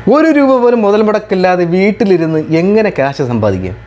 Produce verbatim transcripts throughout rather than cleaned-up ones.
ഒരു രൂപ പോലും മുതൽ മുടക്കില്ലാതെ വീട്ടിലിരുന്ന് എങ്ങനെ ക്യാഷ് സമ്പാദിക്കാം?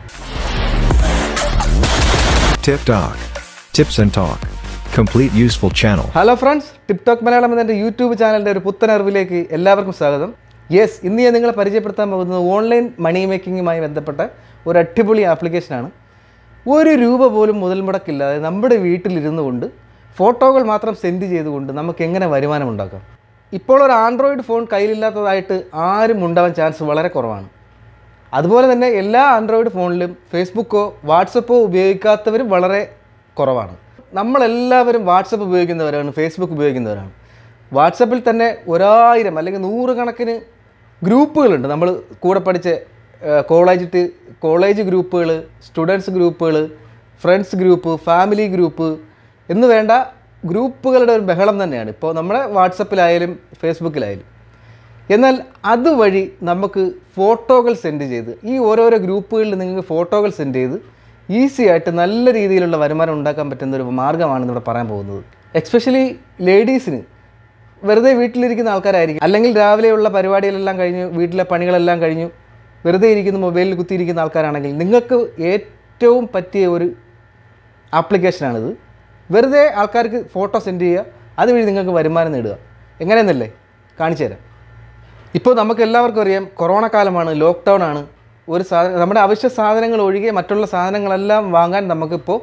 Tip Talk. Tips and Talk. Complete useful channel. Hello friends, tip talk Malayalam എന്ന എൻ്റെ യൂട്യൂബ് ചാനലിൻ്റെ ഒരു പുത്തൻ അറിവിലേക്ക് എല്ലാവർക്കും സ്വാഗതം. യെസ്, ഇന്ന് ഞാൻ നിങ്ങളെ പരിചയപ്പെടുത്താൻ പോകുന്നത് ഓൺലൈൻ മണി മേക്കിങ്ങുമായി ബന്ധപ്പെട്ട ഒരു അടിപൊളി ആപ്ലിക്കേഷനാണ്. ഒരു രൂപ പോലും മുതൽ മുടക്കില്ലാതെ നമ്മുടെ വീട്ടിലിരുന്നു കൊണ്ട് ഫോട്ടോകൾ മാത്രം സെൻഡ് ചെയ്തുകൊണ്ട് നമുക്ക് എങ്ങനെ വരുമാനം ഉണ്ടാക്കാം? ഇപ്പോൾ ഒരു ആൻഡ്രോയിഡ് ഫോൺ കയ്യിലില്ലാത്തതായിട്ട് ആരും ഉണ്ടാവാൻ ചാൻസ് വളരെ കുറവാണ്. അതുപോലെ തന്നെ എല്ലാ ആൻഡ്രോയിഡ് ഫോണിലും ഫേസ്ബുക്കോ വാട്സപ്പോ ഉപയോഗിക്കാത്തവരും വളരെ കുറവാണ്. നമ്മളെല്ലാവരും വാട്സപ്പ് ഉപയോഗിക്കുന്നവരാണ്, ഫേസ്ബുക്ക് ഉപയോഗിക്കുന്നവരാണ്. വാട്സപ്പിൽ തന്നെ ഒരായിരം അല്ലെങ്കിൽ നൂറുകണക്കിന് ഗ്രൂപ്പുകളുണ്ട്. നമ്മൾ കൂടെ പഠിച്ച കോളേജ് കോളേജ് ഗ്രൂപ്പുകൾ, സ്റ്റുഡൻസ് ഗ്രൂപ്പുകൾ, ഫ്രണ്ട്സ് ഗ്രൂപ്പ്, ഫാമിലി ഗ്രൂപ്പ് എന്ന് വേണ്ട ഗ്രൂപ്പുകളുടെ ഒരു ബഹളം തന്നെയാണ് ഇപ്പോൾ നമ്മുടെ വാട്സപ്പിലായാലും ഫേസ്ബുക്കിലായാലും. എന്നാൽ അതുവഴി നമുക്ക് ഫോട്ടോകൾ സെൻഡ് ചെയ്ത് ഈ ഓരോരോ ഗ്രൂപ്പുകളിൽ നിങ്ങൾക്ക് ഫോട്ടോകൾ സെൻഡ് ചെയ്ത് ഈസി ആയിട്ട് നല്ല രീതിയിലുള്ള വരുമാനം ഉണ്ടാക്കാൻ പറ്റുന്ന ഒരു മാർഗ്ഗമാണ് ഇവിടെ പറയാൻ പോകുന്നത്. എക്സ്പെഷ്യലി ലേഡീസിന് വെറുതെ വീട്ടിലിരിക്കുന്ന ആൾക്കാരായിരിക്കും, അല്ലെങ്കിൽ രാവിലെയുള്ള പരിപാടികളെല്ലാം കഴിഞ്ഞ് വീട്ടിലെ പണികളെല്ലാം കഴിഞ്ഞു വെറുതെ ഇരിക്കുന്ന മൊബൈലിൽ കുത്തിയിരിക്കുന്ന ആൾക്കാരാണെങ്കിൽ നിങ്ങൾക്ക് ഏറ്റവും പറ്റിയ ഒരു ആപ്ലിക്കേഷനാണിത്. വെറുതെ ആൾക്കാർക്ക് ഫോട്ടോ സെൻഡ് ചെയ്യുക, അതുവഴി നിങ്ങൾക്ക് വരുമാനം നേടുക. എങ്ങനെയെന്നല്ലേ കാണിച്ചു തരാം. ഇപ്പോൾ നമുക്ക് എല്ലാവർക്കും അറിയാം, കൊറോണ കാലമാണ്, ലോക്ക്ഡൗൺ ആണ്. ഒരു സാധനം നമ്മുടെ അവശ്യ സാധനങ്ങൾ ഒഴികെ മറ്റുള്ള സാധനങ്ങളെല്ലാം വാങ്ങാൻ നമുക്കിപ്പോൾ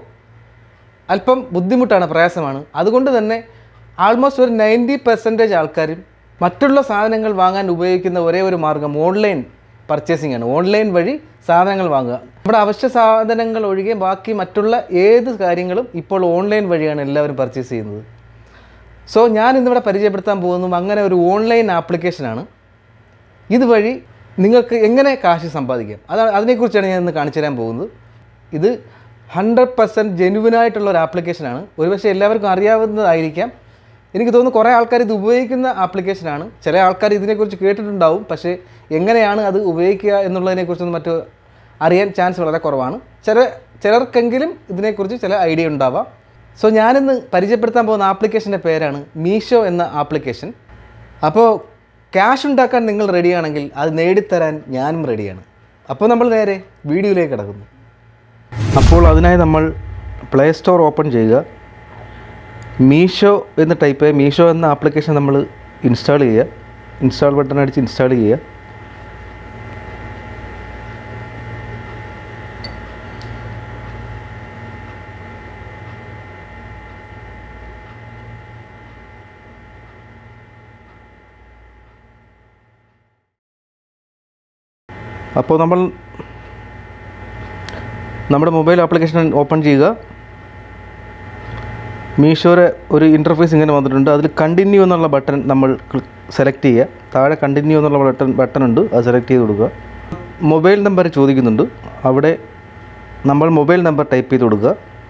അല്പം ബുദ്ധിമുട്ടാണ്, പ്രയാസമാണ്. അതുകൊണ്ട് തന്നെ ആൾമോസ്റ്റ് ഒരു നയൻറ്റി പെർസെൻറ്റേജ് ആൾക്കാരും മറ്റുള്ള സാധനങ്ങൾ വാങ്ങാൻ ഉപയോഗിക്കുന്ന ഒരേ ഒരു മാർഗ്ഗം ഓൺലൈൻ പർച്ചേസിംഗ് ആണ്. ഓൺലൈൻ വഴി സാധനങ്ങൾ വാങ്ങുക. നമ്മുടെ അവശ്യ സാധനങ്ങൾ ഒഴികെ ബാക്കി മറ്റുള്ള ഏത് കാര്യങ്ങളും ഇപ്പോൾ ഓൺലൈൻ വഴിയാണ് എല്ലാവരും പർച്ചേസ് ചെയ്യുന്നത്. സോ ഞാൻ ഇന്നിവിടെ പരിചയപ്പെടുത്താൻ പോകുന്നതും അങ്ങനെ ഒരു ഓൺലൈൻ ആപ്ലിക്കേഷനാണ്. ഇതുവഴി നിങ്ങൾക്ക് എങ്ങനെ കാശ് സമ്പാദിക്കാം, അതാണ് അതിനെക്കുറിച്ചാണ് ഞാൻ ഇന്ന് കാണിച്ചു തരാൻ പോകുന്നത്. ഇത് ഹൺഡ്രഡ് പെർസെൻറ്റ് ജെനുവിനായിട്ടുള്ള ഒരു ആപ്ലിക്കേഷനാണ്. ഒരുപക്ഷെ എല്ലാവർക്കും അറിയാവുന്നതായിരിക്കാം. എനിക്ക് തോന്നുന്നു കുറേ ആൾക്കാർ ഇത് ഉപയോഗിക്കുന്ന ആപ്ലിക്കേഷനാണ്. ചില ആൾക്കാർ ഇതിനെക്കുറിച്ച് കേട്ടിട്ടുണ്ടാവും, പക്ഷേ എങ്ങനെയാണ് അത് ഉപയോഗിക്കുക എന്നുള്ളതിനെക്കുറിച്ചൊന്നും മറ്റു അറിയാൻ ചാൻസ് വളരെ കുറവാണ്. ചില ചിലർക്കെങ്കിലും ഇതിനെക്കുറിച്ച് ചില ഐഡിയ ഉണ്ടാവാം. സോ ഞാനിന്ന് പരിചയപ്പെടുത്താൻ പോകുന്ന ആപ്ലിക്കേഷൻ്റെ പേരാണ് മീഷോ എന്ന ആപ്ലിക്കേഷൻ. അപ്പോൾ ക്യാഷ് ഉണ്ടാക്കാൻ നിങ്ങൾ റെഡിയാണെങ്കിൽ അത് നേടിത്തരാൻ ഞാനും റെഡിയാണ്. അപ്പോൾ നമ്മൾ നേരെ വീഡിയോയിലേക്ക് കിടക്കുന്നു. അപ്പോൾ അതിനായി നമ്മൾ പ്ലേ സ്റ്റോർ ഓപ്പൺ ചെയ്യുക. മീഷോ എന്ന് ടൈപ്പ് ചെയ്യുക. മീഷോ എന്ന ആപ്ലിക്കേഷൻ നമ്മൾ ഇൻസ്റ്റാൾ ചെയ്യുക. ഇൻസ്റ്റാൾ ബട്ടൺ അടിച്ച് ഇൻസ്റ്റാൾ ചെയ്യുക. അപ്പോൾ നമ്മൾ നമ്മുടെ മൊബൈൽ ആപ്ലിക്കേഷൻ ഓപ്പൺ ചെയ്യുക. മീഷോയുടെ ഒരു ഇൻ്റർഫേസ് ഇങ്ങനെ വന്നിട്ടുണ്ട്. അതിൽ കണ്ടിന്യൂ എന്നുള്ള ബട്ടൺ നമ്മൾ സെലക്ട് ചെയ്യുക. താഴെ കണ്ടിന്യൂ എന്നുള്ള ബട്ടൺ ബട്ടൺ ഉണ്ട്, അത് സെലക്ട് ചെയ്ത് കൊടുക്കുക. മൊബൈൽ നമ്പർ ചോദിക്കുന്നുണ്ട്, അവിടെ നമ്മൾ മൊബൈൽ നമ്പർ ടൈപ്പ് ചെയ്ത് കൊടുക്കുക.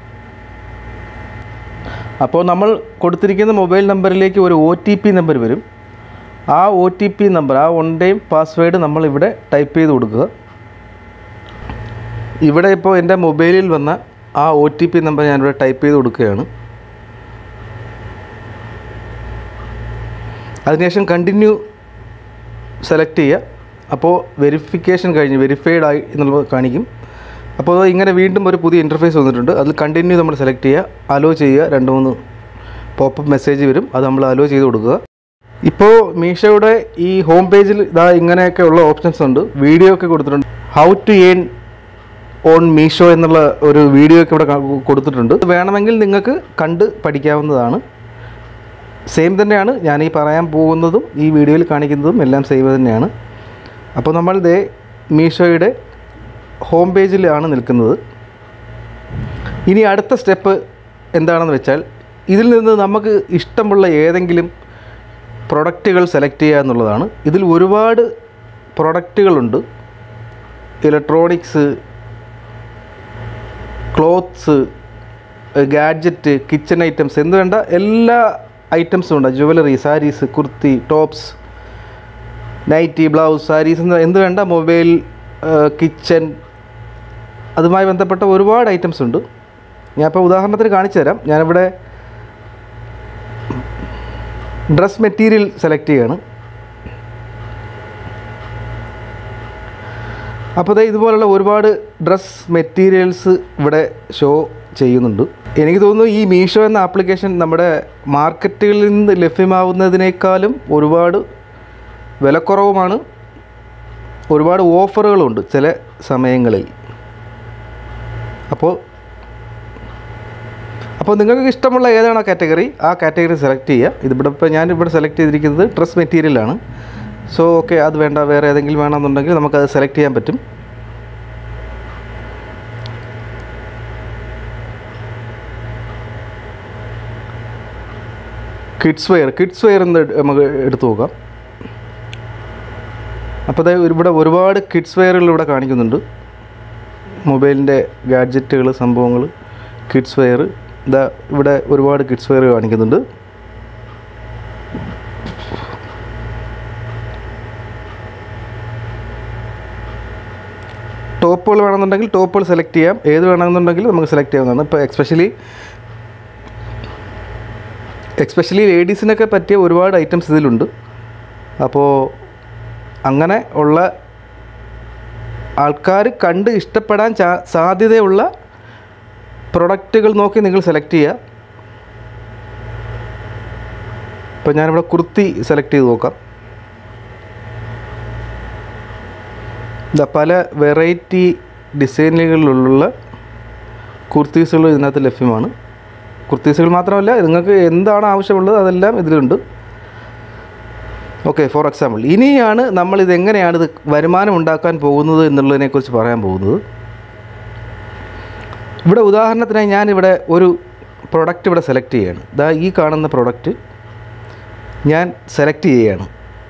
അപ്പോൾ നമ്മൾ കൊടുത്തിരിക്കുന്ന മൊബൈൽ നമ്പറിലേക്ക് ഒരു ഒ ടി പി നമ്പർ വരും. ആ ഒ ടി പി നമ്പർ, ആ വൺ ടൈം പാസ്വേഡ് നമ്മൾ ഇവിടെ ടൈപ്പ് ചെയ്ത് കൊടുക്കുക. ഇവിടെ ഇപ്പോൾ എൻ്റെ മൊബൈലിൽ വന്ന ആ ഒ ടി പി നമ്പർ ഞാനിവിടെ ടൈപ്പ് ചെയ്ത് കൊടുക്കുകയാണ്. അതിനുശേഷം കണ്ടിന്യൂ സെലക്ട് ചെയ്യുക. അപ്പോൾ വെരിഫിക്കേഷൻ കഴിഞ്ഞ് വെരിഫൈഡ് ആയി എന്നുള്ളത് കാണിക്കും. അപ്പോൾ ഇങ്ങനെ വീണ്ടും ഒരു പുതിയ ഇൻ്റർഫേസ് വന്നിട്ടുണ്ട്. അതിൽ കണ്ടിന്യൂ നമ്മൾ സെലക്ട് ചെയ്യുക, അലോ ചെയ്യുക. രണ്ട് മൂന്ന് പോപ്പപ്പ് മെസ്സേജ് വരും, അത് നമ്മൾ അലോ ചെയ്ത് കൊടുക്കുക. ഇപ്പോൾ മീഷോയുടെ ഈ ഹോം പേജിൽ ഇതാ ഇങ്ങനെയൊക്കെ ഉള്ള ഓപ്ഷൻസ് ഉണ്ട്. വീഡിയോ ഒക്കെ കൊടുത്തിട്ടുണ്ട്. How to earn on Meesho എന്നുള്ള ഒരു വീഡിയോ ഒക്കെ ഇവിടെ കൊടുത്തിട്ടുണ്ട്. വേണമെങ്കിൽ നിങ്ങൾക്ക് കണ്ട് പഠിക്കാവുന്നതാണ്. സെയിം തന്നെയാണ് ഞാൻ ഈ പറയാൻ പോകുന്നതും ഈ വീഡിയോയിൽ കാണിക്കുന്നതും എല്ലാം സെയിം തന്നെയാണ്. അപ്പോൾ നമ്മൾ ദേ മീഷോയുടെ ഹോം പേജിലാണ് നിൽക്കുന്നത്. ഇനി അടുത്ത സ്റ്റെപ്പ് എന്താണെന്ന് വെച്ചാൽ, ഇതിൽ നിന്ന് നമുക്ക് ഇഷ്ടമുള്ള ഏതെങ്കിലും പ്രൊഡക്റ്റുകൾ സെലക്ട് ചെയ്യുക എന്നുള്ളതാണ്. ഇതിൽ ഒരുപാട് പ്രൊഡക്റ്റുകളുണ്ട്. Electronics, clothes, gadget, kitchen items എന്ന് വേണ്ട എല്ലാ ഐറ്റംസും ഉണ്ട്. Jewellery, saris, kurti, tops, nighty, blouse, saris എന്ന് എന്ത് വേണ്ട, മൊബൈൽ, കിച്ചൺ, അതുമായി ബന്ധപ്പെട്ട ഒരുപാട് ഐറ്റംസ് ഉണ്ട്. ഞാൻ ഇപ്പോൾ ഉദാഹരണത്തിന് കാണിച്ചു തരാം. ഞാനിവിടെ ഡ്രസ് മെറ്റീരിയൽ സെലക്ട് ചെയ്യാണ്. അപ്പോൾ ദേ ഇതുപോലുള്ള ഒരുപാട് ഡ്രസ് മെറ്റീരിയൽസ് ഇവിടെ ഷോ ചെയ്യുന്നുണ്ട്. എനിക്ക് തോന്നുന്നു ഈ മീഷോ എന്ന ആപ്ലിക്കേഷൻ നമ്മുടെ മാർക്കറ്റുകളിൽ നിന്ന് ലഭ്യമാവുന്നതിനേക്കാളും ഒരുപാട് വിലക്കുറവുമാണ്, ഒരുപാട് ഓഫറുകളുണ്ട് ചില സമയങ്ങളിൽ. അപ്പോൾ അപ്പോൾ നിങ്ങൾക്ക് ഇഷ്ടമുള്ള ഏതാണോ കാറ്റഗറി ആ കാറ്റഗറി സെലക്ട് ചെയ്യുക. ഇതിവിടെ ഇപ്പോൾ ഞാനിവിടെ സെലക്ട് ചെയ്തിരിക്കുന്നത് ഡ്രസ് മെറ്റീരിയലാണ്. സോ ഓക്കെ, അത് വേണ്ട, വേറെ ഏതെങ്കിലും വേണമെന്നുണ്ടെങ്കിൽ നമുക്കത് സെലക്ട് ചെയ്യാൻ പറ്റും. കിഡ്സ് വെയർ കിഡ്സ് വെയർ എന്ന് നമുക്ക് എടുത്തു നോക്കാം. അപ്പോൾ അത് ഇവിടെ ഒരുപാട് കിഡ്സ് വെയറുകൾ ഇവിടെ കാണിക്കുന്നുണ്ട്. മൊബൈലിൻ്റെ ഗാഡ്ജറ്റുകൾ, സംഭവങ്ങൾ, കിഡ്സ് വെയർ. ഇതാ ഇവിടെ ഒരുപാട് കിഡ്സ് വെയർ കാണിക്കുന്നുണ്ട്. ടോപ്പുകൾ വേണമെന്നുണ്ടെങ്കിൽ ടോപ്പുകൾ സെലക്ട് ചെയ്യാം, ഏത് വേണമെന്നുണ്ടെങ്കിൽ നമുക്ക് സെലക്ട് ചെയ്യാവുന്നതാണ്. ഇപ്പോൾ എക്സ്പെഷ്യലി എക്സ്പെഷ്യലി ലേഡീസിനൊക്കെ പറ്റിയ ഒരുപാട് ഐറ്റംസ് ഇതിലുണ്ട്. അപ്പോൾ അങ്ങനെ ഉള്ള ആൾക്കാർ കണ്ട് ഇഷ്ടപ്പെടാൻ സാധ്യതയുള്ള പ്രൊഡക്റ്റുകൾ നോക്കി നിങ്ങൾ സെലക്ട് ചെയ്യുക. ഇപ്പോൾ ഞാനിവിടെ കുർത്തി സെലക്ട് ചെയ്ത് നോക്കാം. ഇതാ പല വെറൈറ്റി ഡിസൈനുകളിലുള്ള കുർത്തീസുകൾ ഇതിനകത്ത് ലഭ്യമാണ്. കുർത്തീസുകൾ മാത്രമല്ല, നിങ്ങൾക്ക് എന്താണ് ആവശ്യമുള്ളത് അതെല്ലാം ഇതിലുണ്ട്. ഓക്കെ, ഫോർ എക്സാമ്പിൾ ഇനിയാണ് നമ്മൾ ഇതെങ്ങനെയാണ് ഇത് വരുമാനം ഉണ്ടാക്കാൻ പോകുന്നത് എന്നുള്ളതിനെക്കുറിച്ച് പറയാൻ പോകുന്നത്. ഇവിടെ ഉദാഹരണത്തിനായി ഞാനിവിടെ ഒരു പ്രൊഡക്റ്റ് ഇവിടെ സെലക്ട് ചെയ്യുകയാണ്. ഇതാ ഈ കാണുന്ന പ്രൊഡക്റ്റ് ഞാൻ സെലക്ട് ചെയ്യുകയാണ്.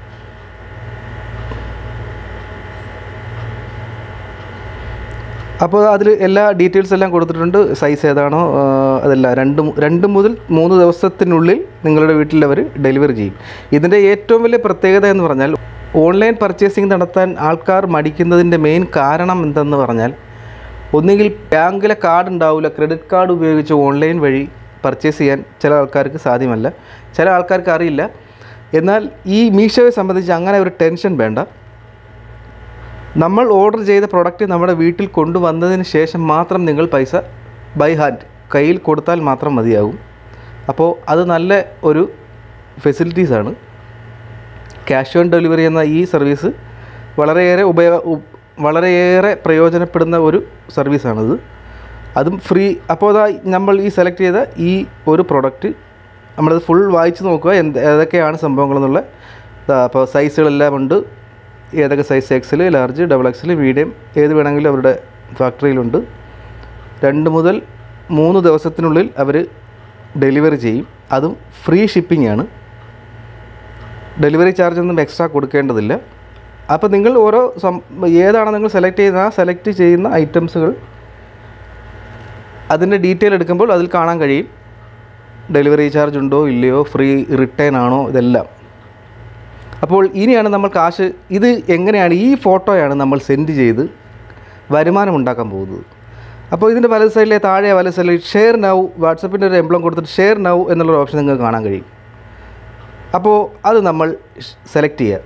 അപ്പോൾ അതിൽ എല്ലാ ഡീറ്റെയിൽസ് എല്ലാം കൊടുത്തിട്ടുണ്ട്. സൈസ് ഏതാണോ അതെല്ലാം രണ്ട് രണ്ട് മുതൽ മൂന്ന് ദിവസത്തിനുള്ളിൽ നിങ്ങളുടെ വീട്ടിൽ അവർ ഡെലിവറി ചെയ്യും. ഇതിൻ്റെ ഏറ്റവും വലിയ പ്രത്യേകത എന്ന് പറഞ്ഞാൽ ഓൺലൈൻ പർച്ചേസിംഗ് നടത്താൻ ആൾക്കാർ മടിക്കുന്നതിൻ്റെ മെയിൻ കാരണം എന്തെന്ന് പറഞ്ഞാൽ, ഒന്നുകിൽ ബാങ്കിലെ കാർഡ് ഉണ്ടാവില്ല, ക്രെഡിറ്റ് കാർഡ് ഉപയോഗിച്ച് ഓൺലൈൻ വഴി പർച്ചേസ് ചെയ്യാൻ ചില ആൾക്കാർക്ക് സാധ്യമല്ല, ചില ആൾക്കാർക്ക് അറിയില്ല. എന്നാൽ ഈ മീഷോയെ സംബന്ധിച്ച് അങ്ങനെ ഒരു ടെൻഷൻ വേണ്ട. നമ്മൾ ഓർഡർ ചെയ്ത പ്രൊഡക്റ്റ് നമ്മുടെ വീട്ടിൽ കൊണ്ടുവന്നതിന് ശേഷം മാത്രം നിങ്ങൾ പൈസ ബൈ ഹാൻഡ് കയ്യിൽ കൊടുത്താൽ മാത്രം മതിയാകും. അപ്പോൾ അത് നല്ല ഒരു ഫെസിലിറ്റീസാണ്. ക്യാഷ് ഓൺ ഡെലിവറി എന്ന ഈ സർവീസ് വളരെയേറെ ഉപയോഗ വളരെയേറെ പ്രയോജനപ്പെടുന്ന ഒരു സർവീസാണിത്. അതും ഫ്രീ. അപ്പോൾ അതാ നമ്മൾ ഈ സെലക്ട് ചെയ്ത ഈ ഒരു പ്രൊഡക്റ്റ് നമ്മളത് ഫുൾ വായിച്ച് നോക്കുക, എന്ത് ഏതൊക്കെയാണ് സംഭവങ്ങളെന്നുള്ള. അപ്പോൾ സൈസുകളെല്ലാം ഉണ്ട്, ഏതൊക്കെ size, XL, large, double XL, medium, ഏത് വേണമെങ്കിലും അവരുടെ ഫാക്ടറിയിലുണ്ട്. രണ്ട് മുതൽ മൂന്ന് ദിവസത്തിനുള്ളിൽ അവർ ഡെലിവറി ചെയ്യും. അതും ഫ്രീ ഷിപ്പിംഗ് ആണ്. ഡെലിവറി ചാർജ് ഒന്നും എക്സ്ട്രാ കൊടുക്കേണ്ടതില്ല. അപ്പോൾ നിങ്ങൾ ഓരോ ഏതാണ് നിങ്ങൾ സെലക്ട് ചെയ്യുന്ന ആ സെലക്ട് ചെയ്യുന്ന ഐറ്റംസുകൾ അതിൻ്റെ ഡീറ്റെയിൽ എടുക്കുമ്പോൾ അതിൽ കാണാൻ കഴിയും. ഡെലിവറി ചാർജ് ഉണ്ടോ ഇല്ലയോ, ഫ്രീ റിട്ടേൺ ആണോ, ഇതെല്ലാം. അപ്പോൾ ഇനിയാണ് നമ്മൾ കാശ്, ഇത് എങ്ങനെയാണ്, ഈ ഫോട്ടോയാണ് നമ്മൾ സെൻഡ് ചെയ്ത് വരുമാനം ഉണ്ടാക്കാൻ പോകുന്നത്. അപ്പോൾ ഇതിൻ്റെ വലത് സൈഡിലെ താഴെ വലത് സൈഡിൽ ഷെയർ നൗ, വാട്സപ്പിൻ്റെ ഒരു എംബ്ലം കൊടുത്തിട്ട് ഷെയർ നൗ എന്നുള്ളൊരു ഓപ്ഷൻ നിങ്ങൾക്ക് കാണാൻ കഴിയും. അപ്പോൾ അത് നമ്മൾ സെലക്ട് ചെയ്യുക.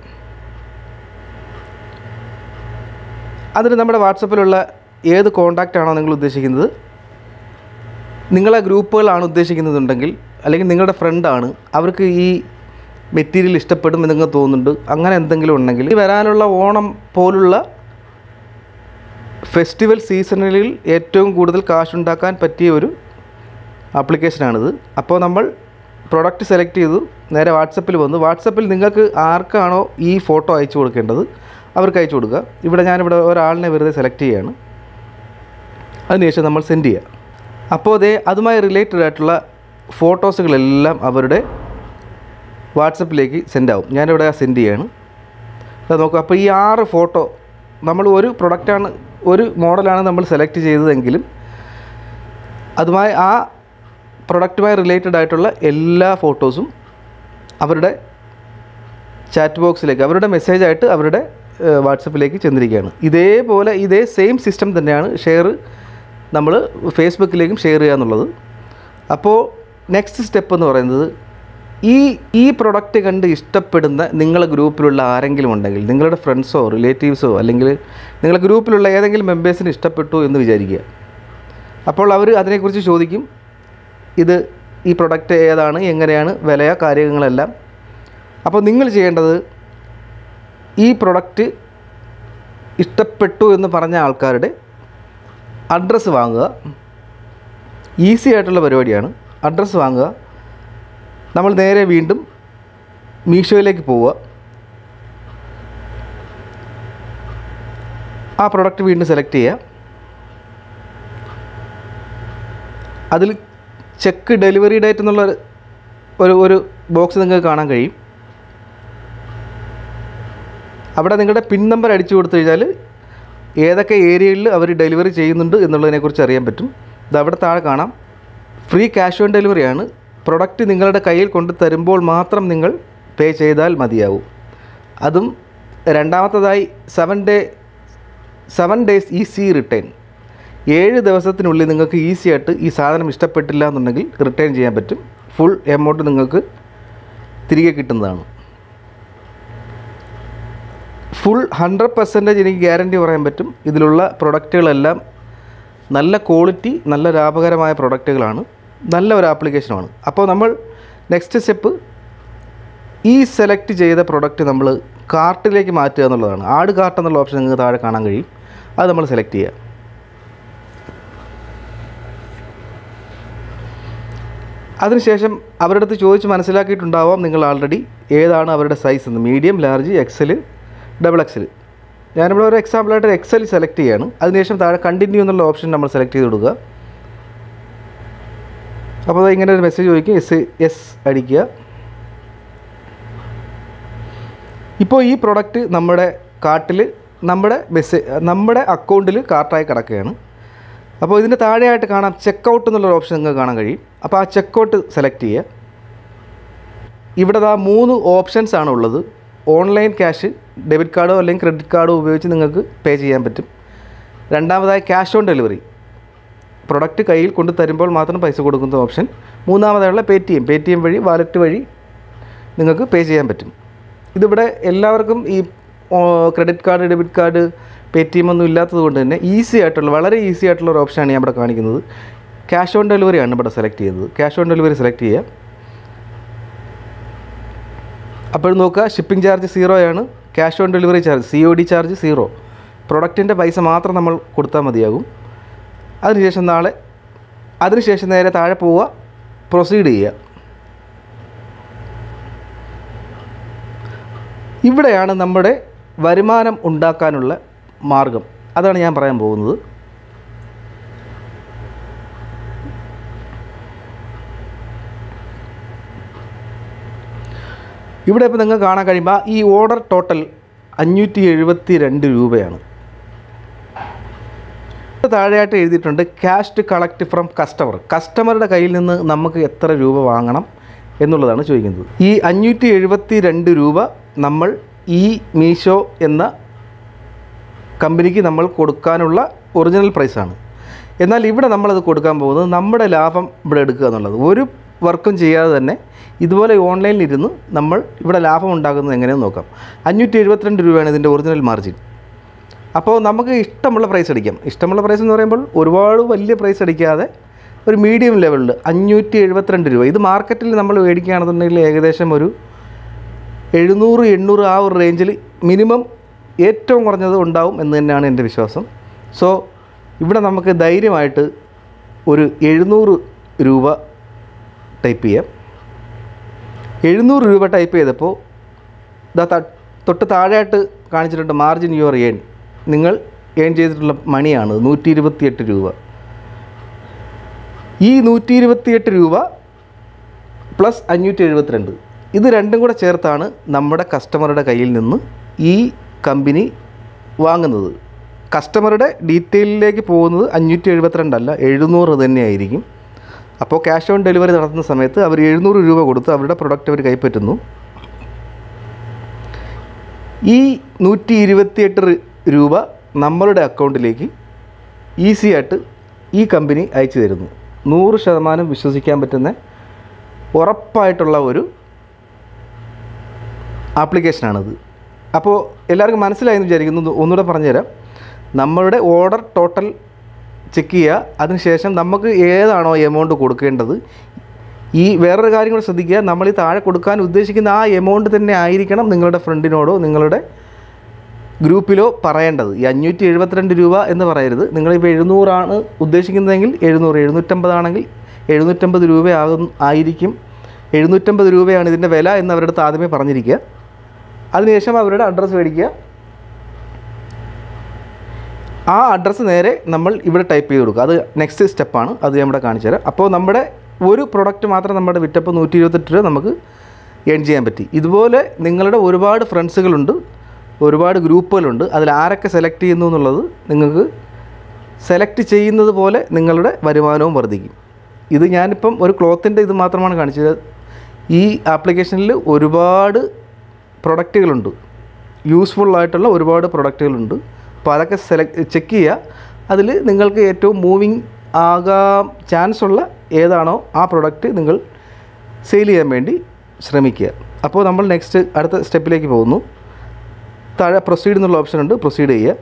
അതിന് നമ്മുടെ വാട്സപ്പിലുള്ള ഏത് കോൺടാക്റ്റാണോ നിങ്ങൾ ഉദ്ദേശിക്കുന്നത്, നിങ്ങളെ ഗ്രൂപ്പുകളാണ് ഉദ്ദേശിക്കുന്നതുണ്ടെങ്കിൽ, അല്ലെങ്കിൽ നിങ്ങളുടെ ഫ്രണ്ടാണ്, അവർക്ക് ഈ മെറ്റീരിയൽ ഇഷ്ടപ്പെടും എന്ന് നിങ്ങൾക്ക് തോന്നുന്നുണ്ട്, അങ്ങനെ എന്തെങ്കിലും ഉണ്ടെങ്കിൽ ഈ വരാനുള്ള ഓണം പോലുള്ള ഫെസ്റ്റിവൽ സീസണിൽ ഏറ്റവും കൂടുതൽ കാശുണ്ടാക്കാൻ പറ്റിയ ഒരു ആപ്ലിക്കേഷനാണിത്. അപ്പോൾ നമ്മൾ പ്രൊഡക്റ്റ് സെലക്ട് ചെയ്തു, നേരെ വാട്സപ്പിൽ വന്നു. വാട്സപ്പിൽ നിങ്ങൾക്ക് ആർക്കാണോ ഈ ഫോട്ടോ അയച്ചു കൊടുക്കേണ്ടത് അവർക്ക് അയച്ചു കൊടുക്കുക. ഇവിടെ ഞാനിവിടെ ഒരാളിനെ വെറുതെ സെലക്ട് ചെയ്യുകയാണ്. അതിനുശേഷം നമ്മൾ സെൻഡ് ചെയ്യുക. അപ്പോൾ അതേ അതുമായി റിലേറ്റഡ് ആയിട്ടുള്ള ഫോട്ടോസുകളെല്ലാം അവരുടെ വാട്സപ്പിലേക്ക് സെൻഡ് ആവും. ഞാനിവിടെ സെൻഡ് ചെയ്യാണ്. അത് നോക്കുക. അപ്പോൾ ഈ ആറ് ഫോട്ടോ, നമ്മൾ ഒരു പ്രൊഡക്റ്റാണ്, ഒരു മോഡലാണ് നമ്മൾ സെലക്ട് ചെയ്തതെങ്കിലും അതുമായി ആ പ്രൊഡക്റ്റുമായി റിലേറ്റഡ് ആയിട്ടുള്ള എല്ലാ ഫോട്ടോസും അവരുടെ ചാറ്റ് ബോക്സിലേക്ക്, അവരുടെ മെസ്സേജായിട്ട് അവരുടെ വാട്സപ്പിലേക്ക് ചെന്നിരിക്കുകയാണ്. ഇതേപോലെ ഇതേ സെയിം സിസ്റ്റം തന്നെയാണ് ഷെയർ നമ്മൾ ഫേസ്ബുക്കിലേക്കും ഷെയർ ചെയ്യുക എന്നുള്ളത്. അപ്പോൾ നെക്സ്റ്റ് സ്റ്റെപ്പ് എന്ന് പറയുന്നത് ഈ ഈ പ്രൊഡക്റ്റ് കണ്ട് ഇഷ്ടപ്പെടുന്ന നിങ്ങളുടെ ഗ്രൂപ്പിലുള്ള ആരെങ്കിലും ഉണ്ടെങ്കിൽ, നിങ്ങളുടെ ഫ്രണ്ട്സോ റിലേറ്റീവ്സോ അല്ലെങ്കിൽ നിങ്ങളുടെ ഗ്രൂപ്പിലുള്ള ഏതെങ്കിലും മെമ്പേഴ്സിന് ഇഷ്ടപ്പെട്ടു എന്ന് വിചാരിക്കുക. അപ്പോൾ അവർ അതിനെക്കുറിച്ച് ചോദിക്കും, ഇത് ഈ പ്രൊഡക്റ്റ് ഏതാണ്, എങ്ങനെയാണ്, വില, കാര്യങ്ങളെല്ലാം. അപ്പോൾ നിങ്ങൾ ചെയ്യേണ്ടത് ഈ പ്രൊഡക്റ്റ് ഇഷ്ടപ്പെട്ടു എന്ന് പറഞ്ഞ ആൾക്കാരുടെ അഡ്രസ്സ് വാങ്ങുക. ഈസി ആയിട്ടുള്ള പരിപാടിയാണ്. അഡ്രസ്സ് വാങ്ങുക. നമ്മൾ നേരെ വീണ്ടും മീഷോയിലേക്ക് പോവുക. ആ പ്രൊഡക്റ്റ് വീണ്ടും സെലക്ട് ചെയ്യുക. അതിൽ ചെക്ക് ഡെലിവറി ഡേറ്റ് എന്നുള്ള ഒരു ഒരു ബോക്സ് നിങ്ങൾക്ക് കാണാൻ കഴിയും. അവിടെ നിങ്ങളുടെ പിൻ നമ്പർ അടിച്ചു കൊടുത്തു കഴിഞ്ഞാൽ ഏതൊക്കെ ഏരിയയിൽ അവർ ഡെലിവറി ചെയ്യുന്നുണ്ട് എന്നുള്ളതിനെക്കുറിച്ച് അറിയാൻ പറ്റും. ഇത് അവിടെ താഴെ കാണാം. ഫ്രീ ക്യാഷ് ഓൺ ഡെലിവറിയാണ്. പ്രൊഡക്റ്റ് നിങ്ങളുടെ കയ്യിൽ കൊണ്ട് തരുമ്പോൾ മാത്രം നിങ്ങൾ പേ ചെയ്താൽ മതിയാവും. അതും രണ്ടാമത്തതായി seven day seven days easy return. ഏഴ് ദിവസത്തിനുള്ളിൽ നിങ്ങൾക്ക് ഈസി ആയിട്ട് ഈ സാധനം ഇഷ്ടപ്പെട്ടില്ല എന്നുണ്ടെങ്കിൽ റിട്ടേൺ ചെയ്യാൻ പറ്റും. ഫുൾ എമൗണ്ട് നിങ്ങൾക്ക് തിരികെ കിട്ടുന്നതാണ്. ഫുൾ ഹൺഡ്രഡ് പെർസെൻറ്റേജ് എനിക്ക് ഗ്യാരണ്ടി പറയാൻ പറ്റും. ഇതിലുള്ള പ്രൊഡക്റ്റുകളെല്ലാം നല്ല ക്വാളിറ്റി, നല്ല ലാഭകരമായ പ്രൊഡക്റ്റുകളാണ്. നല്ല ഒരു ആപ്ലിക്കേഷനാണ്. അപ്പോൾ നമ്മൾ നെക്സ്റ്റ് സ്റ്റെപ്പ് ഈ സെലക്ട് ചെയ്ത പ്രൊഡക്റ്റ് നമ്മൾ കാർട്ടിലേക്ക് മാറ്റുക എന്നുള്ളതാണ്. ആഡ് കാർട്ട് എന്നുള്ള ഓപ്ഷൻ നിങ്ങൾക്ക് താഴെ കാണാൻ കഴിയും. അത് നമ്മൾ സെലക്ട് ചെയ്യുക. അതിനുശേഷം അവരുടെ അടുത്ത് ചോദിച്ച് മനസ്സിലാക്കിയിട്ടുണ്ടാവാം നിങ്ങൾ ആൾറെഡി ഏതാണ് അവരുടെ സൈസ് എന്ന്. Medium, large, XL, double XL. ഞാനിവിടെ ഒരു എക്സാമ്പിളായിട്ട് എക്സൽ സെലക്ട് ചെയ്യാണ്. അതിനുശേഷം താഴെ കണ്ടിന്യൂ എന്നുള്ള ഓപ്ഷൻ നമ്മൾ സെലക്ട് ചെയ്ത് കൊടുക്കുക. അപ്പോൾ ഇങ്ങനെ ഒരു മെസ്സേജ് ചോദിക്കും. എസ് എസ് അടിക്കുക. ഇപ്പോൾ ഈ പ്രൊഡക്റ്റ് നമ്മുടെ കാർട്ടിൽ, നമ്മുടെ മെസ്സേജ് നമ്മുടെ അക്കൗണ്ടിൽ കാർട്ടായി കിടക്കുകയാണ്. അപ്പോൾ ഇതിൻ്റെ താഴെയായിട്ട് കാണാം ചെക്കൗട്ട് എന്നുള്ളൊരു ഓപ്ഷൻ നിങ്ങൾക്ക് കാണാൻ കഴിയും. അപ്പോൾ ആ ചെക്കൗട്ട് സെലക്ട് ചെയ്യുക. ഇവിടെ ദാ മൂന്ന് ഓപ്ഷൻസ് ആണ് ഉള്ളത്. ഓൺലൈൻ ക്യാഷ്, ഡെബിറ്റ് കാർഡോ അല്ലെങ്കിൽ ക്രെഡിറ്റ് കാർഡോ ഉപയോഗിച്ച് നിങ്ങൾക്ക് പേ ചെയ്യാൻ പറ്റും. രണ്ടാമതായി ക്യാഷ് ഓൺ ഡെലിവറി, പ്രൊഡക്റ്റ് കയ്യിൽ കൊണ്ട് തരുമ്പോൾ മാത്രം പൈസ കൊടുക്കുന്ന ഓപ്ഷൻ. മൂന്നാമതായുള്ള Paytm, Paytm വഴി, വാലറ്റ് വഴി നിങ്ങൾക്ക് പേ ചെയ്യാൻ പറ്റും. ഇതിവിടെ എല്ലാവർക്കും ഈ credit card, debit card, Paytm ഒന്നും ഇല്ലാത്തത് കൊണ്ട് തന്നെ ഈസി ആയിട്ടുള്ള, വളരെ ഈസി ആയിട്ടുള്ള ഒരു ഓപ്ഷനാണ് ഞാൻ ഇവിടെ കാണിക്കുന്നത്. ക്യാഷ് ഓൺ ഡെലിവറിയാണ് ഇവിടെ സെലക്ട് ചെയ്യുന്നത്. ക്യാഷ് ഓൺ ഡെലിവറി സെലക്ട് ചെയ്യുക. അപ്പോൾ നോക്കുക, ഷിപ്പിംഗ് ചാർജ് സീറോയാണ്. Cash on delivery charge, C O D charge zero. പ്രൊഡക്റ്റിൻ്റെ പൈസ മാത്രം നമ്മൾ കൊടുത്താൽ മതിയാകും. അതിനുശേഷം നാളെ അതിനുശേഷം നേരെ താഴെ പോവുക, പ്രൊസീഡ് ചെയ്യുക. ഇവിടെയാണ് നമ്മുടെ വരുമാനം ഉണ്ടാക്കാനുള്ള മാർഗം. അതാണ് ഞാൻ പറയാൻ പോകുന്നത്. ഇവിടെ ഇപ്പോൾ നിങ്ങൾക്ക് കാണാൻ കഴിയുമ്പോൾ ഈ ഓർഡർ ടോട്ടൽ അഞ്ഞൂറ്റി എഴുപത്തി രണ്ട് രൂപയാണ്. താഴെയായിട്ട് എഴുതിയിട്ടുണ്ട് cash to collect from customer. കസ്റ്റമറുടെ കയ്യിൽ നിന്ന് നമുക്ക് എത്ര രൂപ വാങ്ങണം എന്നുള്ളതാണ് ചോദിക്കുന്നത്. ഈ അഞ്ഞൂറ്റി എഴുപത്തി രണ്ട് രൂപ നമ്മൾ ഈ മീഷോ എന്ന കമ്പനിക്ക് നമ്മൾ കൊടുക്കാനുള്ള ഒറിജിനൽ പ്രൈസാണ്. എന്നാൽ ഇവിടെ നമ്മളത് കൊടുക്കാൻ പോകുന്നത് നമ്മുടെ ലാഭം ഇവിടെ എടുക്കുക എന്നുള്ളത്. ഒരു വർക്കും ചെയ്യാതെ തന്നെ ഇതുപോലെ ഓൺലൈനിലിരുന്ന് നമ്മൾ ഇവിടെ ലാഭം ഉണ്ടാക്കുന്നത് എങ്ങനെയെന്ന് നോക്കാം. അഞ്ഞൂറ്റി എഴുപത്തിരണ്ട് രൂപയാണ് ഇതിൻ്റെ ഒറിജിനൽ മാർജിൻ. അപ്പോൾ നമുക്ക് ഇഷ്ടമുള്ള പ്രൈസ് അടിക്കാം. ഇഷ്ടമുള്ള പ്രൈസ് എന്ന് പറയുമ്പോൾ ഒരുപാട് വലിയ പ്രൈസ് അടിക്കാതെ ഒരു മീഡിയം ലെവലിൽ അഞ്ഞൂറ്റി എഴുപത്തിരണ്ട് രൂപ. ഇത് മാർക്കറ്റിൽ നമ്മൾ മേടിക്കുകയാണെന്നുണ്ടെങ്കിൽ ഏകദേശം ഒരു എഴുന്നൂറ് എണ്ണൂറ് ആ ഒരു റേഞ്ചിൽ മിനിമം ഏറ്റവും കുറഞ്ഞത് ഉണ്ടാവും എന്ന് തന്നെയാണ് എൻ്റെ വിശ്വാസം. സോ ഇവിടെ നമുക്ക് ധൈര്യമായിട്ട് ഒരു എഴുന്നൂറ് രൂപ ടൈപ്പ് ചെയ്യാം. എഴുന്നൂറ് രൂപ ടൈപ്പ് ചെയ്തപ്പോൾ ഇതാ തൊട്ട് താഴെയായിട്ട് കാണിച്ചിട്ടുണ്ട് മാർജിൻ യുവർ ഏൺ. നിങ്ങൾ ഏൺ ചെയ്തിട്ടുള്ള മണിയാണ് നൂറ്റി ഇരുപത്തിയെട്ട് രൂപ. ഈ നൂറ്റി ഇരുപത്തിയെട്ട് രൂപ പ്ലസ് അഞ്ഞൂറ്റി എഴുപത്തിരണ്ട്, ഇത് രണ്ടും കൂടെ ചേർത്താണ് നമ്മുടെ കസ്റ്റമറുടെ കയ്യിൽ നിന്ന് ഈ കമ്പനി വാങ്ങുന്നത്. കസ്റ്റമറുടെ ഡീറ്റെയിലിലേക്ക് പോകുന്നത് അഞ്ഞൂറ്റി എഴുപത്തിരണ്ടല്ല എഴുന്നൂറ് തന്നെയായിരിക്കും. അപ്പോൾ ക്യാഷ് ഓൺ ഡെലിവറി നടത്തുന്ന സമയത്ത് അവർ എഴുന്നൂറ് രൂപ കൊടുത്ത് അവരുടെ പ്രൊഡക്റ്റ് അവർ കൈപ്പറ്റുന്നു. ഈ നൂറ്റി ഇരുപത്തിയെട്ട് രൂപ നമ്മളുടെ അക്കൗണ്ടിലേക്ക് ഈസി ആയിട്ട് ഈ കമ്പനി അയച്ചു തരുന്നു. നൂറ് ശതമാനം വിശ്വസിക്കാൻ പറ്റുന്ന ഉറപ്പായിട്ടുള്ള ഒരു ആപ്ലിക്കേഷനാണിത്. അപ്പോൾ എല്ലാവർക്കും മനസ്സിലായെന്ന് വിചാരിക്കുന്നു. ഒന്നുകൂടെ പറഞ്ഞുതരാം. നമ്മളുടെ ഓർഡർ ടോട്ടൽ ചെക്ക് ചെയ്യുക. അതിനുശേഷം നമുക്ക് ഏതാണോ എമൗണ്ട് കൊടുക്കേണ്ടത്, ഈ വേറൊരു കാര്യം കൂടെ ശ്രദ്ധിക്കുക, നമ്മൾ ഈ താഴെ കൊടുക്കാൻ ഉദ്ദേശിക്കുന്ന ആ എമൗണ്ട് തന്നെ ആയിരിക്കണം നിങ്ങളുടെ ഫ്രണ്ടിനോടോ നിങ്ങളുടെ ഗ്രൂപ്പിലോ പറയേണ്ടത്. ഈ അഞ്ഞൂറ്റി എഴുപത്തിരണ്ട് രൂപ എന്ന് പറയരുത്. നിങ്ങളിപ്പോൾ എഴുന്നൂറാണ് ഉദ്ദേശിക്കുന്നതെങ്കിൽ എഴുന്നൂറ്, എഴുന്നൂറ്റമ്പതാണെങ്കിൽ എഴുന്നൂറ്റമ്പത് രൂപയാകും ആയിരിക്കും. എഴുന്നൂറ്റമ്പത് രൂപയാണ് ഇതിൻ്റെ വില എന്ന് അവരുടെ അടുത്ത് ആദ്യമേ പറഞ്ഞിരിക്കുക. അതിനുശേഷം അവരുടെ അഡ്രസ്സ് മേടിക്കുക. ആ അഡ്രസ്സ് നേരെ നമ്മൾ ഇവിടെ ടൈപ്പ് ചെയ്ത് കൊടുക്കുക. അത് നെക്സ്റ്റ് സ്റ്റെപ്പാണ്. അത് ഞാൻ ഇവിടെ കാണിച്ചു തരാം. അപ്പോൾ നമ്മുടെ ഒരു പ്രൊഡക്റ്റ് മാത്രം നമ്മുടെ വിറ്റപ്പോൾ നൂറ്റി ഇരുപത്തെട്ട് രൂപ നമുക്ക് ഏൺ ചെയ്യാൻ പറ്റി. ഇതുപോലെ നിങ്ങളുടെ ഒരുപാട് ഫ്രണ്ട്സുകളുണ്ട്, ഒരുപാട് ഗ്രൂപ്പുകളുണ്ട്. അതിൽ ആരൊക്കെ സെലക്ട് ചെയ്യുന്നു എന്നുള്ളത് നിങ്ങൾക്ക് സെലക്ട് ചെയ്യുന്നത് പോലെ നിങ്ങളുടെ വരുമാനവും വർദ്ധിക്കും. ഇത് ഞാനിപ്പം ഒരു ക്ലോത്തിൻ്റെ ഇത് മാത്രമാണ് കാണിച്ചത്. ഈ ആപ്ലിക്കേഷനിൽ ഒരുപാട് പ്രൊഡക്റ്റുകളുണ്ട്, യൂസ്ഫുള്ളായിട്ടുള്ള ഒരുപാട് പ്രൊഡക്റ്റുകളുണ്ട്. അപ്പോൾ അതൊക്കെ സെലക്ട് ചെക്ക് ചെയ്യുക. അതിൽ നിങ്ങൾക്ക് ഏറ്റവും മൂവിങ് ആകാൻ ചാൻസ് ഉള്ള ഏതാണോ ആ പ്രൊഡക്റ്റ് നിങ്ങൾ സെയിൽ ചെയ്യാൻ വേണ്ടി ശ്രമിക്കുക. അപ്പോൾ നമ്മൾ നെക്സ്റ്റ് അടുത്ത സ്റ്റെപ്പിലേക്ക് പോകുന്നു. താഴെ പ്രൊസീഡ് എന്നുള്ള ഓപ്ഷൻ ഉണ്ട്. പ്രൊസീഡ് ചെയ്യുക.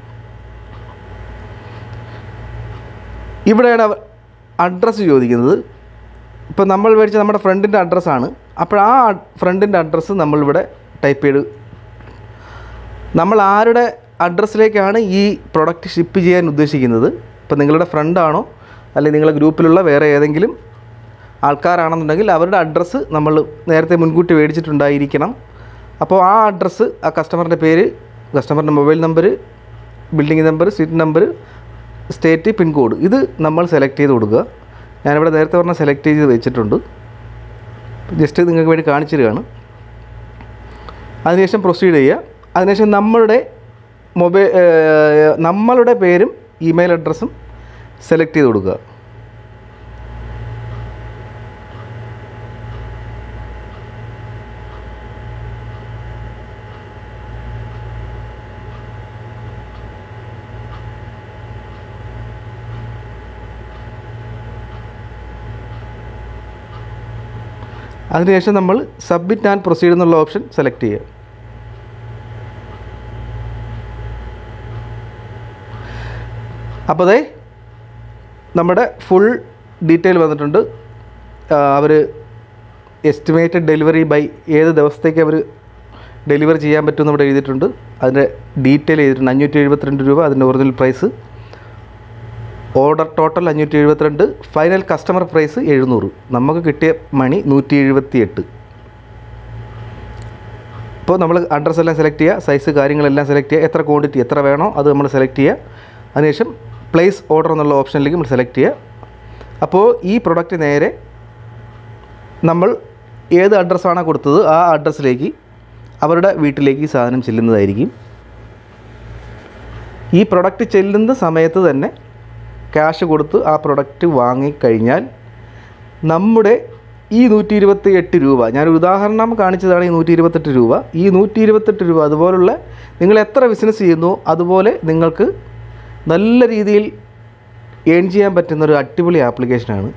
ഇവിടെയാണ് അഡ്രസ്സ് ചോദിക്കുന്നത്. ഇപ്പോൾ നമ്മൾ മേടിച്ച നമ്മുടെ ഫ്രണ്ടിൻ്റെ അഡ്രസ്സാണ്. അപ്പോൾ ആ ഫ്രണ്ടിൻ്റെ അഡ്രസ്സ് നമ്മളിവിടെ ടൈപ്പ് ചെയ്ത്, നമ്മൾ ആരുടെ അഡ്രസ്സിലേക്കാണ് ഈ പ്രൊഡക്റ്റ് ഷിപ്പ് ചെയ്യാൻ ഉദ്ദേശിക്കുന്നത്. ഇപ്പോൾ നിങ്ങളുടെ ഫ്രണ്ടാണോ അല്ലെങ്കിൽ നിങ്ങളുടെ ഗ്രൂപ്പിലുള്ള വേറെ ഏതെങ്കിലും ആൾക്കാരാണെന്നുണ്ടെങ്കിൽ അവരുടെ അഡ്രസ്സ് നമ്മൾ നേരത്തെ മുൻകൂട്ടി മേടിച്ചിട്ടുണ്ടായിരിക്കണം. അപ്പോൾ ആ അഡ്രസ്സ്, ആ കസ്റ്റമറിൻ്റെ പേര്, കസ്റ്റമറിൻ്റെ mobile number, building number, seat number, state, pincode, ഇത് നമ്മൾ സെലക്ട് ചെയ്ത് കൊടുക്കുക. ഞാനിവിടെ നേരത്തെ പറഞ്ഞ സെലക്ട് ചെയ്ത് വെച്ചിട്ടുണ്ട്. ജസ്റ്റ് നിങ്ങൾക്ക് വേണ്ടി കാണിച്ചു തരികയാണ്. അതിനുശേഷം പ്രൊസീഡ് ചെയ്യുക. അതിനുശേഷം നമ്മളുടെ മൊബൈൽ നമ്മളുടെ പേരും ഇമെയിൽ അഡ്രസ്സും സെലക്ട് ചെയ്ത് കൊടുക്കുക. അതിനുശേഷം നമ്മൾ സബ്മിറ്റ് ആൻഡ് പ്രൊസീഡ് എന്നുള്ള ഓപ്ഷൻ സെലക്ട് ചെയ്യുക. അപ്പോൾ അതെ നമ്മുടെ ഫുൾ ഡീറ്റെയിൽ വന്നിട്ടുണ്ട്. അവർ എസ്റ്റിമേറ്റഡ് ഡെലിവറി ബൈ ഏത് ദിവസത്തേക്ക് അവർ ഡെലിവറി ചെയ്യാൻ പറ്റുമെന്ന് ഇവിടെ എഴുതിയിട്ടുണ്ട്. അതിൻ്റെ ഡീറ്റെയിൽ എഴുതിയിട്ടുണ്ട്. അഞ്ഞൂറ്റി എഴുപത്തിരണ്ട് രൂപ അതിൻ്റെ ഒറിജിനൽ പ്രൈസ്. ഓർഡർ ടോട്ടൽ അഞ്ഞൂറ്റി എഴുപത്തിരണ്ട്, ഫൈനൽ കസ്റ്റമർ പ്രൈസ് എഴുന്നൂറ്. നമുക്ക് കിട്ടിയ മണി നൂറ്റി എഴുപത്തി എട്ട്. ഇപ്പോൾ നമ്മൾ അഡ്രസ്സ് എല്ലാം സെലക്ട് ചെയ്യുക, സൈസ് കാര്യങ്ങളെല്ലാം സെലക്ട് ചെയ്യുക, എത്ര ക്വാണ്ടിറ്റി എത്ര വേണോ അത് നമ്മൾ സെലക്ട് ചെയ്യുക. അതിനുശേഷം പ്ലേസ് ഓർഡർ എന്നുള്ള ഓപ്ഷനിലേക്ക് നമ്മൾ സെലക്ട് ചെയ്യുക. അപ്പോൾ ഈ പ്രൊഡക്റ്റ് നേരെ നമ്മൾ ഏത് അഡ്രസ്സാണോ കൊടുത്തത് ആ അഡ്രസ്സിലേക്ക് അവരുടെ വീട്ടിലേക്ക് ഈ സാധനം ചെല്ലുന്നതായിരിക്കും. ഈ പ്രൊഡക്റ്റ് ചെല്ലുന്ന സമയത്ത് തന്നെ ക്യാഷ് കൊടുത്ത് ആ പ്രൊഡക്റ്റ് വാങ്ങിക്കഴിഞ്ഞാൽ നമ്മുടെ ഈ നൂറ്റി ഇരുപത്തി എട്ട് രൂപ, ഞാനൊരു ഉദാഹരണം കാണിച്ചതാണ്. ഈ നൂറ്റി ഇരുപത്തെട്ട് രൂപ ഈ നൂറ്റി ഇരുപത്തെട്ട് രൂപ അതുപോലുള്ള നിങ്ങൾ എത്ര ബിസിനസ് ചെയ്യുന്നു അതുപോലെ നിങ്ങൾക്ക് നല്ല രീതിയിൽ ഏൺ ചെയ്യാൻ പറ്റുന്നൊരു അടിപൊളി ആപ്ലിക്കേഷനാണ്.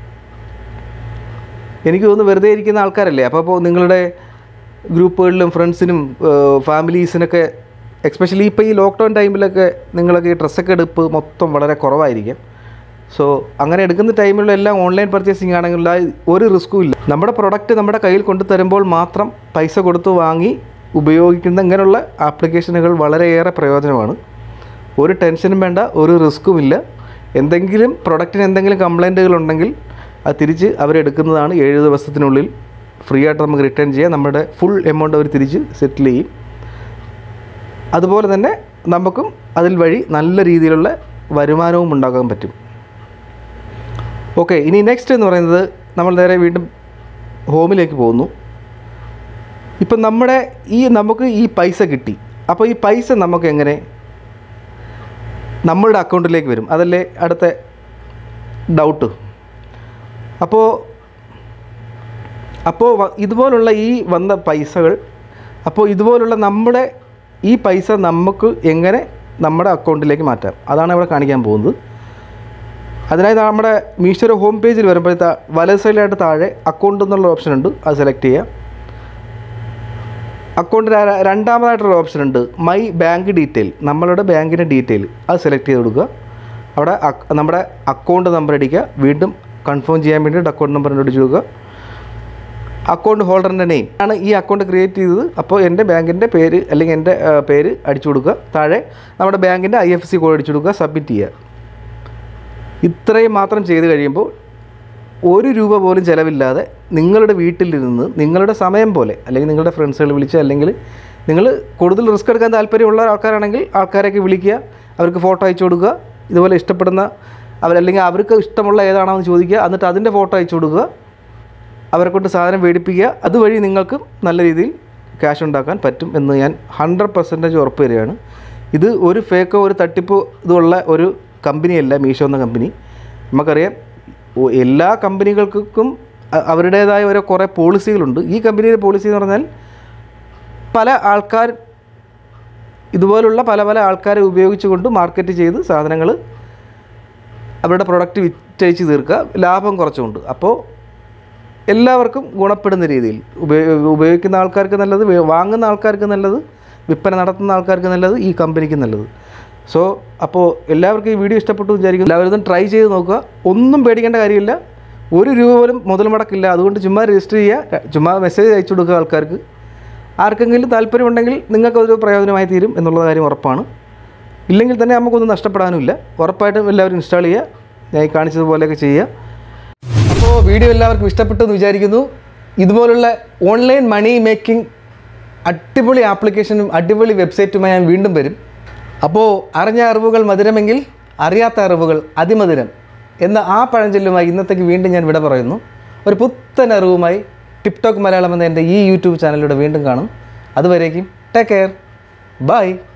എനിക്ക് തോന്നുന്നു വെറുതെ ഇരിക്കുന്ന ആൾക്കാരല്ലേ, അപ്പോൾ അപ്പോൾ നിങ്ങളുടെ ഗ്രൂപ്പുകളിലും ഫ്രണ്ട്സിനും ഫാമിലീസിനൊക്കെ എക്സ്പെഷ്യലി ഇപ്പോൾ ഈ ലോക്ക്ഡൗൺ ടൈമിലൊക്കെ നിങ്ങളൊക്കെ ഈ ഡ്രസ്സൊക്കെ എടുപ്പ് മൊത്തം വളരെ കുറവായിരിക്കും. സോ അങ്ങനെ എടുക്കുന്ന ടൈമിലെല്ലാം ഓൺലൈൻ പർച്ചേസിങ് ആണെങ്കിൽ ഒരു റിസ്ക്കും ഇല്ല. നമ്മുടെ പ്രൊഡക്റ്റ് നമ്മുടെ കയ്യിൽ കൊണ്ടു തരുമ്പോൾ മാത്രം പൈസ കൊടുത്ത് വാങ്ങി ഉപയോഗിക്കുന്ന ഇങ്ങനെയുള്ള ആപ്ലിക്കേഷനുകൾ വളരെയേറെ പ്രയോജനമാണ്. ഒരു ടെൻഷനും വേണ്ട, ഒരു റിസ്ക്കുമില്ല. എന്തെങ്കിലും പ്രൊഡക്റ്റിന് എന്തെങ്കിലും കംപ്ലൈൻറ്റുകൾ ഉണ്ടെങ്കിൽ അത് തിരിച്ച് അവരെടുക്കുന്നതാണ്. ഏഴ് ദിവസത്തിനുള്ളിൽ ഫ്രീ ആയിട്ട് നമുക്ക് റിട്ടേൺ ചെയ്യാം. നമ്മുടെ ഫുൾ എമൗണ്ട് അവർ തിരിച്ച് സെറ്റിൽ ചെയ്യും. അതുപോലെ തന്നെ നമുക്കും അതിൽ വഴി നല്ല രീതിയിലുള്ള വരുമാനവും ഉണ്ടാക്കാൻ പറ്റും. ഓക്കെ, ഇനി നെക്സ്റ്റ് എന്ന് പറയുന്നത് നമ്മൾ നേരെ വീണ്ടും ഹോമിലേക്ക് പോകുന്നു. ഇപ്പം നമ്മുടെ ഈ നമുക്ക് ഈ പൈസ കിട്ടി. അപ്പോൾ ഈ പൈസ നമുക്ക് എങ്ങനെ നമ്മളുടെ അക്കൗണ്ടിലേക്ക് വരും? അതല്ലേ അടുത്ത ഡൗട്ട്. അപ്പോൾ അപ്പോൾ ഇതുപോലുള്ള ഈ വന്ന പൈസകൾ, അപ്പോൾ ഇതുപോലുള്ള നമ്മുടെ ഈ പൈസ നമുക്ക് എങ്ങനെ നമ്മുടെ അക്കൗണ്ടിലേക്ക് മാറ്റാം, അതാണ് ഇവിടെ കാണിക്കാൻ പോകുന്നത്. അതിനായി നമ്മുടെ മീഷോയുടെ ഹോം പേജിൽ വരുമ്പോഴത്തെ വലത് സൈഡിലായിട്ട് താഴെ അക്കൗണ്ട് എന്നുള്ള ഓപ്ഷൻ ഉണ്ട്, അത് സെലക്ട് ചെയ്യുക. അക്കൗണ്ടിൽ രണ്ടാമതായിട്ടൊരു ഓപ്ഷൻ ഉണ്ട്, മൈ ബാങ്ക് ഡീറ്റെയിൽ. നമ്മളുടെ ബാങ്കിൻ്റെ ഡീറ്റെയിൽ അത് സെലക്ട് ചെയ്ത് കൊടുക്കുക. അവിടെ നമ്മുടെ അക്കൗണ്ട് നമ്പർ അടിക്കുക. വീണ്ടും കൺഫേം ചെയ്യാൻ വേണ്ടിയിട്ട് അക്കൗണ്ട് നമ്പർ അടിച്ചു കൊടുക്കുക. അക്കൗണ്ട് ഹോൾഡറിൻ്റെ നെയിം ആണ് ഈ അക്കൗണ്ട് ക്രിയേറ്റ് ചെയ്തത്. അപ്പോൾ എൻ്റെ ബാങ്കിൻ്റെ പേര് അല്ലെങ്കിൽ എൻ്റെ പേര് അടിച്ചു കൊടുക്കുക. താഴെ നമ്മുടെ ബാങ്കിൻ്റെ ഐ എഫ് സി കോഡ് അടിച്ചു കൊടുക്കുക. സബ്മിറ്റ് ചെയ്യുക. ഇത്രയും മാത്രം ചെയ്ത് കഴിയുമ്പോൾ ഒരു രൂപ പോലും ചിലവില്ലാതെ നിങ്ങളുടെ വീട്ടിലിരുന്ന് നിങ്ങളുടെ സമയം പോലെ, അല്ലെങ്കിൽ നിങ്ങളുടെ ഫ്രണ്ട്സുകൾ വിളിച്ച്, അല്ലെങ്കിൽ നിങ്ങൾ കൂടുതൽ റിസ്ക് എടുക്കാൻ താല്പര്യമുള്ള ആൾക്കാരാണെങ്കിൽ ആൾക്കാരെയൊക്കെ വിളിക്കുക, അവർക്ക് ഫോട്ടോ അയച്ചു കൊടുക്കുക. ഇതുപോലെ ഇഷ്ടപ്പെടുന്ന അവരല്ലെങ്കിൽ അവർക്ക് ഇഷ്ടമുള്ള ഏതാണോ എന്ന് ചോദിക്കുക. എന്നിട്ട് അതിൻ്റെ ഫോട്ടോ അയച്ചു കൊടുക്കുക. അവരെ കൊണ്ട് സാധനം മേടിപ്പിക്കുക. അതുവഴി നിങ്ങൾക്ക് നല്ല രീതിയിൽ ക്യാഷ് ഉണ്ടാക്കാൻ പറ്റും എന്ന് ഞാൻ ഹൺഡ്രഡ് പെർസെൻറ്റേജ് ഉറപ്പ് തരികയാണ്. ഇത് ഒരു ഫേക്കോ ഒരു തട്ടിപ്പോ ഇതുള്ള ഒരു കമ്പനിയല്ല മീഷോ എന്ന കമ്പനി. നമുക്കറിയാം എല്ലാ കമ്പനികൾക്കും അവരുടേതായ ഓരോ കുറേ പോളിസികളുണ്ട്. ഈ കമ്പനിയുടെ പോളിസി എന്ന് പറഞ്ഞാൽ പല ആൾക്കാർ ഇതുപോലുള്ള പല പല ആൾക്കാരെ ഉപയോഗിച്ചുകൊണ്ട് മാർക്കറ്റ് ചെയ്ത് സാധനങ്ങൾ അവരുടെ പ്രൊഡക്റ്റ് വിറ്റഴിച്ച് തീർക്കുക, ലാഭം കുറച്ചുകൊണ്ട്. അപ്പോൾ എല്ലാവർക്കും ഗുണപ്പെടുന്ന രീതിയിൽ ഉപയോഗിക്കുന്ന ആൾക്കാർക്ക് നല്ലത്, വാങ്ങുന്ന ആൾക്കാർക്ക് നല്ലത്, വിൽപ്പന നടത്തുന്ന ആൾക്കാർക്ക് നല്ലത്, ഈ കമ്പനിക്ക് നല്ലത്. സോ അപ്പോൾ എല്ലാവർക്കും ഈ വീഡിയോ ഇഷ്ടപ്പെട്ടു വിചാരിക്കും. എല്ലാവരും ട്രൈ ചെയ്ത് നോക്കുക. ഒന്നും പേടിക്കേണ്ട കാര്യമില്ല. ഒരു രൂപ പോലും മുതൽ മുടക്കില്ല. അതുകൊണ്ട് ചുമ്മാ രജിസ്റ്റർ ചെയ്യുക, ചുമ്മാ മെസ്സേജ് അയച്ചു കൊടുക്കുക ആൾക്കാർക്ക്. ആർക്കെങ്കിലും താല്പര്യമുണ്ടെങ്കിൽ നിങ്ങൾക്കതൊരു പ്രയോജനമായി തീരും എന്നുള്ള കാര്യം ഉറപ്പാണ്. ഇല്ലെങ്കിൽ തന്നെ നമുക്കൊന്നും നഷ്ടപ്പെടാനുമില്ല. ഉറപ്പായിട്ടും എല്ലാവരും ഇൻസ്റ്റാൾ ചെയ്യുക. ഞാൻ ഈ കാണിച്ചതുപോലെയൊക്കെ ചെയ്യുക. അപ്പോൾ വീഡിയോ എല്ലാവർക്കും ഇഷ്ടപ്പെട്ടു എന്ന് വിചാരിക്കുന്നു. ഇതുപോലുള്ള ഓൺലൈൻ മണി മേക്കിംഗ് അടിപൊളി ആപ്ലിക്കേഷനും അടിപൊളി വെബ്സൈറ്റുമായി ഞാൻ വീണ്ടും വരും. അപ്പോൾ അറിഞ്ഞ അറിവുകൾ മധുരമെങ്കിൽ അറിയാത്ത അറിവുകൾ അതിമധുരം എന്ന ആ പഴഞ്ചൊല്ലുമായി ഇന്നത്തേക്ക് വീണ്ടും ഞാൻ വിട പറയുന്നു. ഒരു പുത്തൻ അറിവുമായി ടിക്ടോക്ക് മലയാളം എന്ന എൻ്റെ ഈ യൂട്യൂബ് ചാനലിലൂടെ വീണ്ടും കാണും. അതുവരേക്കും ടേക്ക് കെയർ, ബൈ.